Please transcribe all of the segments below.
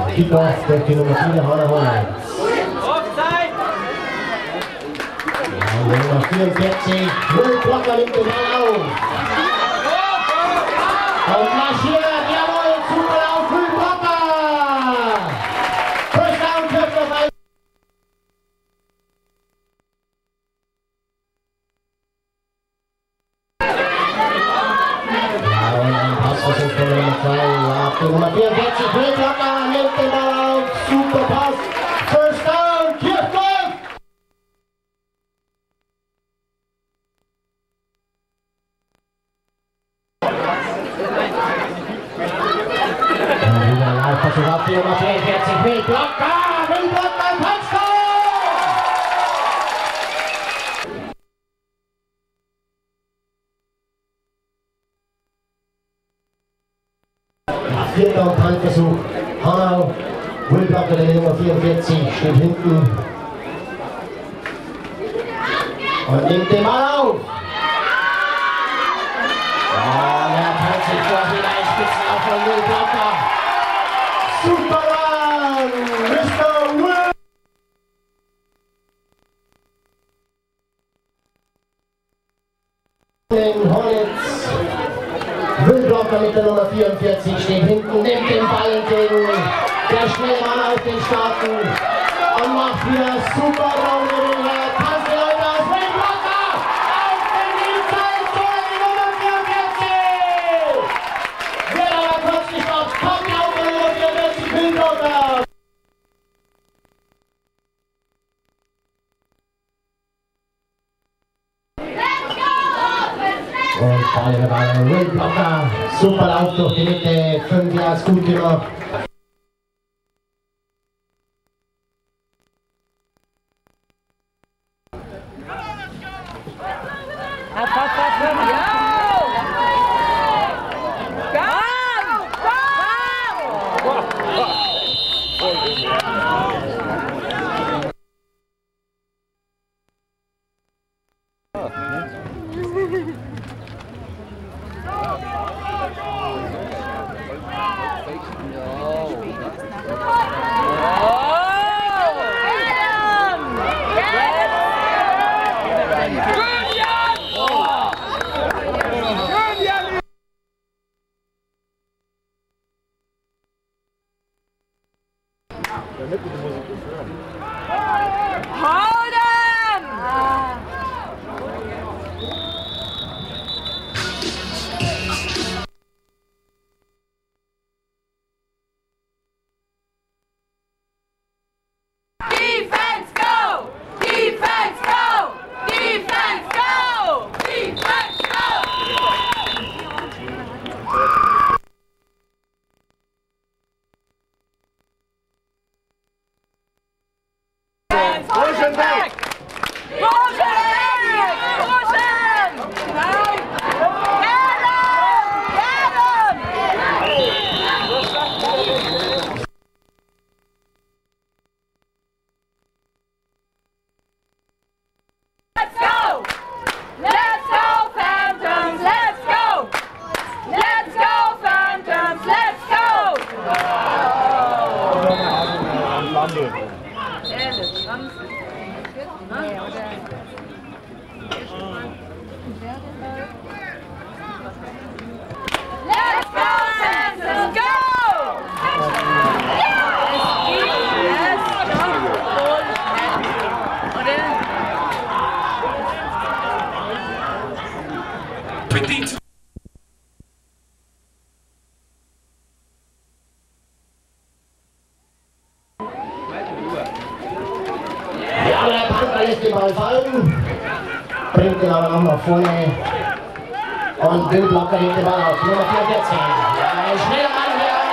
Kickoff durch die Nummer 4, Hannah Holland. Ja, Nummer 44, Will Blocker nimmt den Ball auf. Und marschiert, jawohl, super auf Will Blocker. First down, trifft auf ein. Ja, und ein Passversuch von Nummer 2, ja, die Nummer 44, Will Blocker nimmt den Ball auf. Super Pass. First down, Kirchhoff. Versuch auf die Nummer 44, Will Blocker, Touchdown! Vierter und Puntversuch, Hanau, Will Blocker, der Nummer 44, steht hinten und nimmt den Ball auf. Ja, der kann sich vor wieder einspitzen auf von Will Blocker. Super Run, Mr. Will! Hornets, Will Blocker mit der Nummer 44 steht hinten, nimmt den Ball entgegen, der schnelle Mann auf den Starten und macht wieder super Run über den Herr. Passt die Leute aus, Will Blocker! Auf den Inside, die Nummer 44! Wird aber kurz gestoppt, kommt auf die Nummer 44, Will Blocker! Und Ball in der Ball, Will Blocker, super Lauf durch die Mitte, 5 Yards gut gemacht. Lässt den Ball fallen, bringt ihn aber noch nach vorne und Will Blocker hebt den Ball auf. Nummer 44. Ja, ein schneller Mann hier an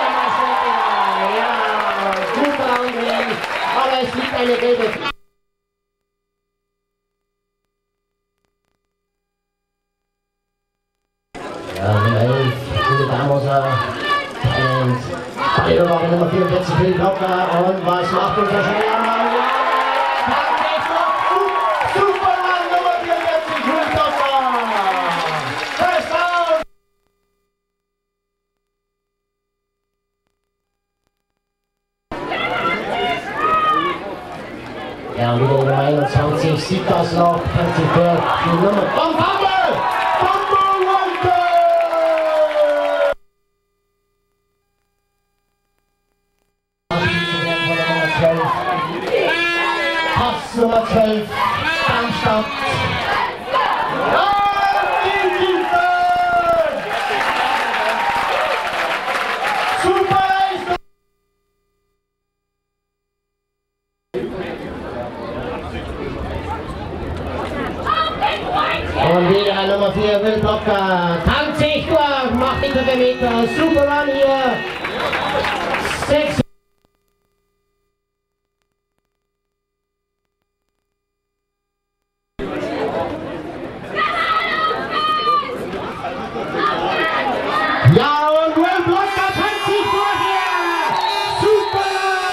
der Maschine. Ja, super Angriff, aber es liegt eine gelbe. Ja, Nummer 11, Philipp Damoser. Ball Nummer 44, Will Blocker und was macht unser schneller Mann? Ja, wieder Nummer 21 sieht das noch, kann sich dort die Nummer. Und Fumble! Fumble Walter! Pass Nummer 12, Darmstadt. Und wieder Nummer 4, Will Blocker, tanzt sich durch, macht die 3 Meter, super Run hier. 6. Ja, und Will Blocker tanzt sich durch hier. Super!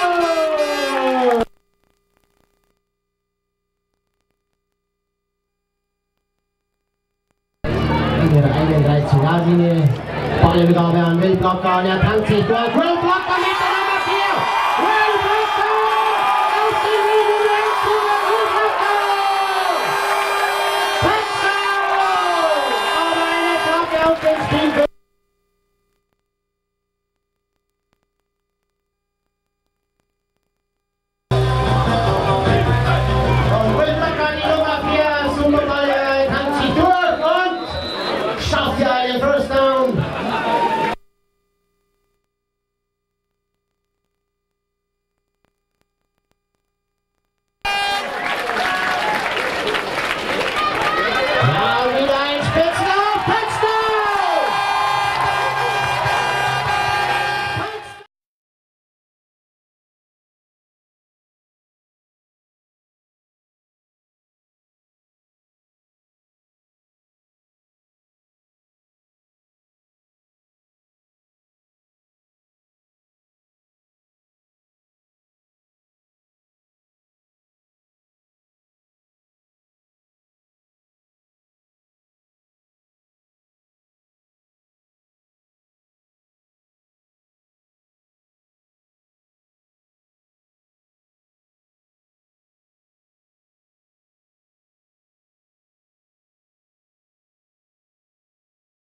Der 31 Yard-Linie, Ballübergabe an Will Blocker, der tanzt sich durch, Will Blocker mit